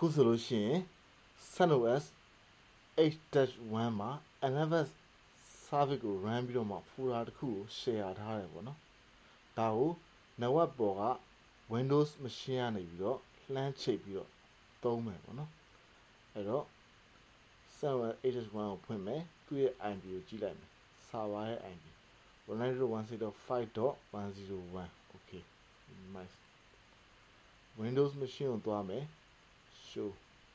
အခုဆိုလို့ရှိရင် CentOS 8-1 မှာ NFS service ကို run ပြီးတော့မှ folder တစ်ခုကို share ထားတယ်ပေါ့နော်ဒါကို network ပေါ်က Windows machine ကနေပြီးတော့လှမ်းချိတ်ပြီးတော့သုံးမယ်ပေါ့နော်အဲ့တော့ CentOS 8-1 ကိုဖွင့်မယ်သူ့ရဲ့ IP ကိုကြည့်လိုက်မယ် server ရဲ့ IP 192.168.101 okay nice Windows machine ကိုသွားမယ် show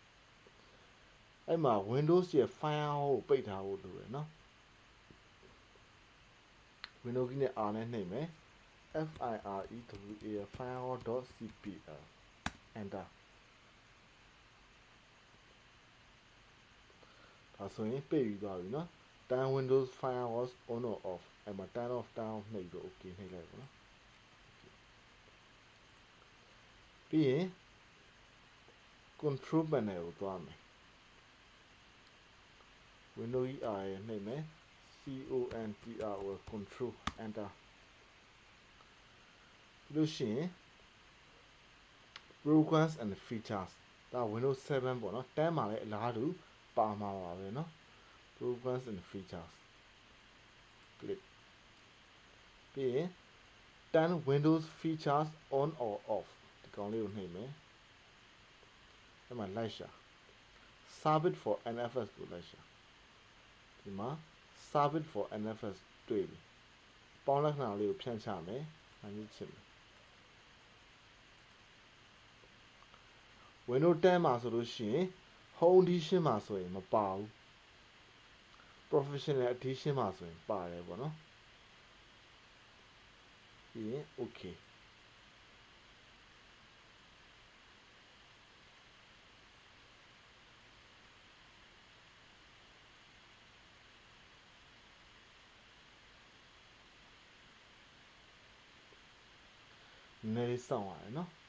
အဲ့မှာ Windows ရဲ့ firewall ကိုပိတ်ထားဖို့လိုတယ်နော် Windows key နဲ့ R နဲ့နှိပ်မယ် FIREWA firewall.cpl enter ဒါဆိုရင်ပိတ်ပြီးသွားပြီနော် turn Windows firewalls on or off အဲ့မှာ turn off နှိပ်ပြီးတော့ okay နှိပ်လိုက်ပါနော်ပြီးရင် control panel ကိုသွားမယ် Windows R ရဲ့နှိပ်မယ် CONTROL control enter လို့ရှိရင် programs and features ဒါ Windows 7ပေါ့နော်10မှာလည်းအလားတူပါမှာပါပဲเนาะ programs and features click ပြီးရင် turn Windows features on or off ဒီကောင်လေးကိုနှိပ်မယ်အဲ့မှာလိုက်ရှာ service for NFS ကိုလိုက်ရှာဒီမှာ service for NFS တွေ့ပြီပေါင်းလက္ခဏာလေးကိုဖြန့်ချမယ်အဲ့ဒီချစ်မယ် Windows 10မှာဆိုလို့ရှိရင် Home Edition မှာဆိုရင်မပါဘူး Professional Edition မှာဆိုရင်ပါတယ်ပေါ့နော်ပြီးရင် okay နည်းနည်းလေးစောင့်ရတယ်နော်